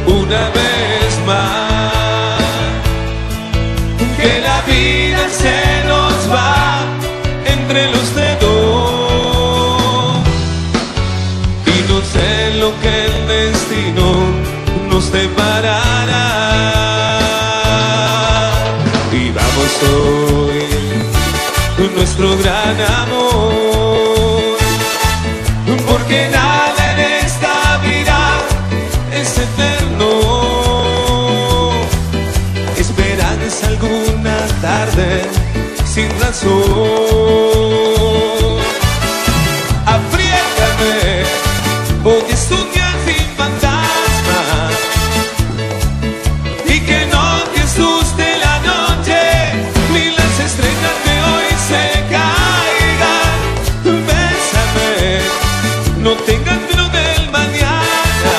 una vez más, que la vida se nos va entre los dedos y no sé lo que el destino nos deparará. Y vamos hoy nuestro gran amor, porque nada en esta vida es eterno. Esperanza alguna tarde sin razón. Apriétame, hoy es un día sin fantasma, y que no te asuste la noche, ni las estrellas de hoy se caigan. Bésame, no tengas miedo del mañana,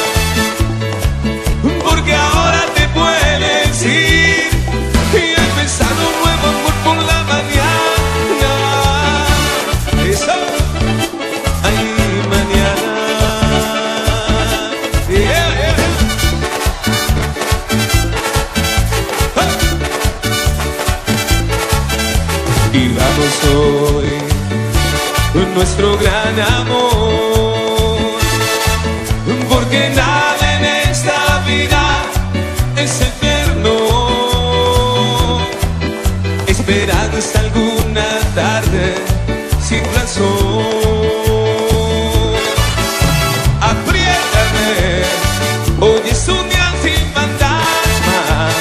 porque ahora te puedes ir y empezar un nuevo amor por la mañana. Eso, ay, mañana. Yeah, yeah. Y vamos hoy nuestro gran amor, porque nada en esta vida es eterno. Esperanza alguna tarde sin razón. Apriétame, hoy es un día sin fantasma,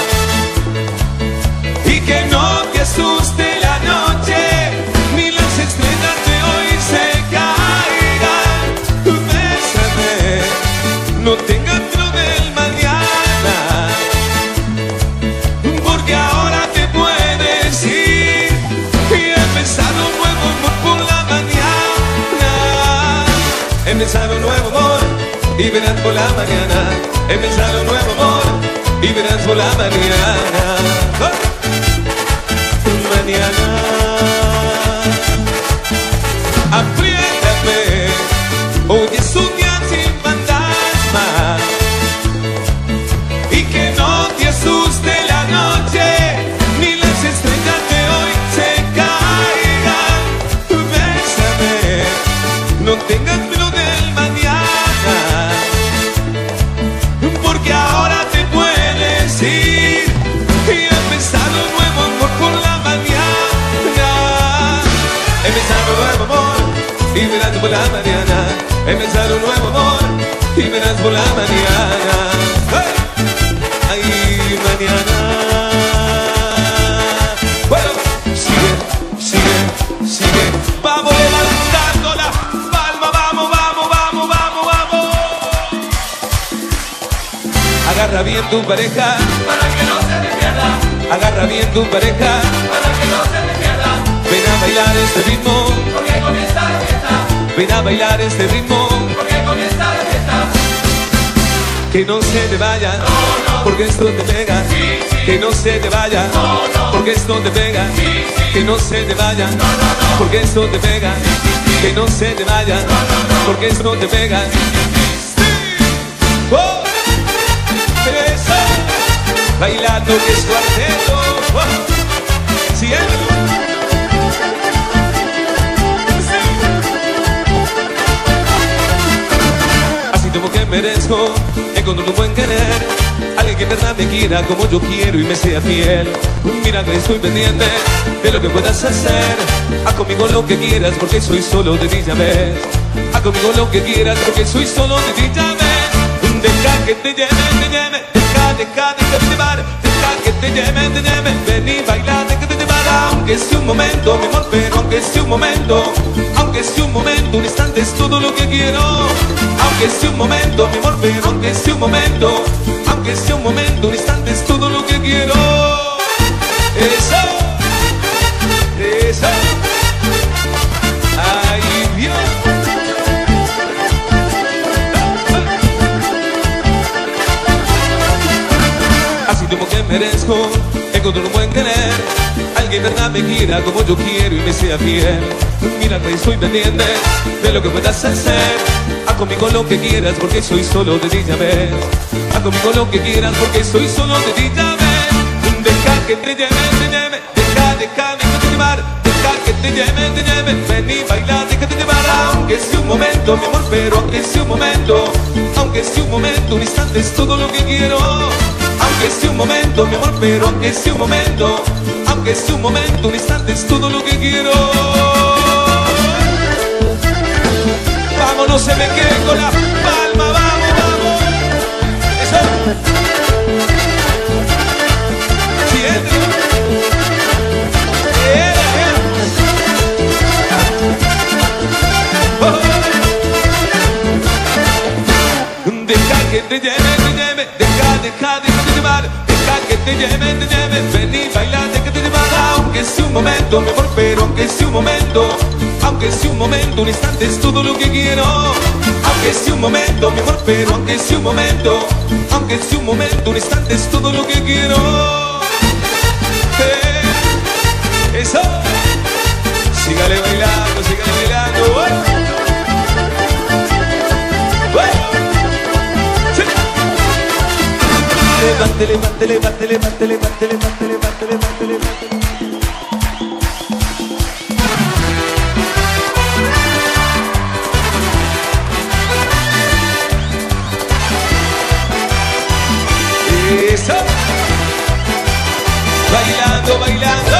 y que no te asuste la noche, ni las estrellas de hoy se caigan. Bésame, no tengas miedo del mañana, porque ahora te puedes ir y empezar un nuevo amor por la mañana. Empezar un nuevo amor y verás por la mañana. Empezar un nuevo amor y verás por la mañana. Mañana. Apriétame, hoy es un día sin fantasma, y que no te asuste la noche, ni las estrellas de hoy se caigan. Bésame, no tengas miedo del mañana, porque ahora te puedes ir y empezar un nuevo amor por la mañana. Empezar un nuevo amor y verás por la mañana. Empezar un nuevo amor y verás por la mañana. Ay, mañana. Bueno, sigue, sigue, sigue. Vamos levantando la palma, vamos, vamos, vamos, vamos, vamos. Agarra bien tu pareja para que no se te pierda, agarra bien tu pareja, para que no se te pierda, ven a bailar este ritmo, porque comienza la fiesta, ven a bailar este ritmo, porque comienza la fiesta. que no se te vaya, No, no, porque esto te pega, sí, sí, que no se te vaya, no, no, porque esto te pega, sí, sí, que no se te vaya, no, no, no, porque esto te pega, que no se te vaya, porque esto te pega. Sí. Oh. Eso. Bailando que es cuarteto. Oh. Siguiendo. Así como que merezco encontrar tu buen querer, alguien que en verdad me quiera como yo quiero y me sea fiel. Mira que estoy pendiente de lo que puedas hacer. Haz conmigo lo que quieras porque soy solo de ti, ya ves. Haz conmigo lo que quieras porque soy solo de ti, ya ves. Deja que te lleve, deja de llevar, deja que te lleve, ven y baila, deja que te llevar. Aunque sea un momento, mi amor, pero aunque sea un momento, aunque sea un momento, un instante es todo lo que quiero. Aunque sea un momento, mi amor, pero aunque sea un momento, aunque sea un momento, un instante es todo lo que quiero. Eso, eso, ay Dios. último que merezco, encontrar un buen querer. Alguien verdad me quiera como yo quiero y me sea fiel. Mira que estoy pendiente de lo que puedas hacer. Haz conmigo lo que quieras porque soy solo de ti, ya ves. Haz conmigo lo que quieras porque soy solo de ti, ya ves. Deja que te lleve, deja que te llevar. Deja que te lleve, ven y baila, déjate llevar. Aunque sea un momento, mi amor, pero aunque sea un momento. Aunque sea un momento, un instante es todo lo que quiero. Aunque sea un momento, mi amor, pero aunque sea un momento. Aunque sea un momento, un instante es todo lo que quiero. Vamos, no se me queden con la palma, vamos, vamos. Eso. Siente. Oh. Deja que te lleve, deja de llevar. Deja que te lleve, ven y baila, déjate llevar. Aunque sea un momento, mi amor, pero aunque sea un momento. Aunque sea un momento, un instante es todo lo que quiero. Aunque sea un momento, mi amor, pero aunque sea un momento. Aunque sea un momento, un instante es todo lo que quiero. Eso. Sígale bailando, sígale bailando. Bueno. Levante, levante, levante, levante, levante, levante, levante, levante, levante. Eso. Bailando, bailando.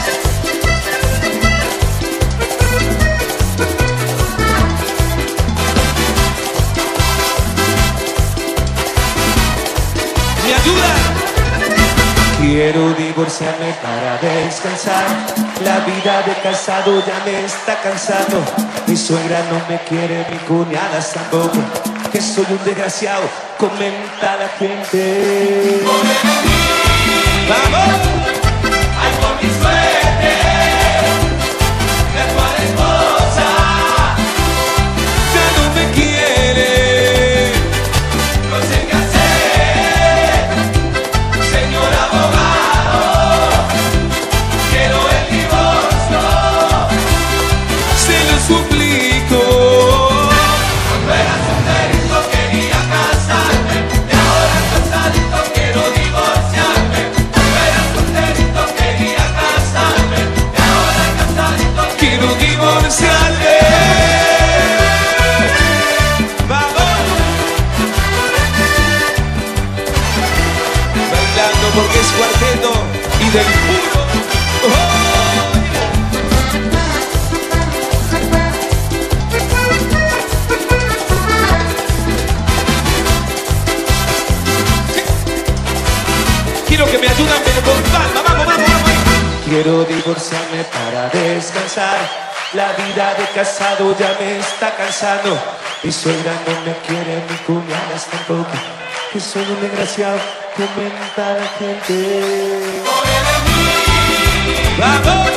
¿Me ayuda? Quiero divorciarme para descansar. La vida de casado ya me está cansando. Mi suegra no me quiere, mi cuñadas tampoco. Que soy un desgraciado, comenta la gente. ¡Vamos! Ay, por mi suerte, de actual esposa, Ya no me quiere. no sé qué hacer, señor abogado, quiero el divorcio, Se lo suplico. cuando era solterito quería casarme, y ahora casadito quiero divorciarme, cuando era solterito quería casarme, y ahora casadito Quiero divorciarme. ¡Vamos! Bailando porque es cuarteto y del puro. ¡Oh! Quiero que me ayuden, pero con palma. Vamos, vamos, vamos. Quiero divorciarme para descansar. La vida de casado ya me está cansando. Mi suegra no me quiere, mi cuñadas tampoco. Que soy un desgraciado, comenta la gente. ¡Vamos!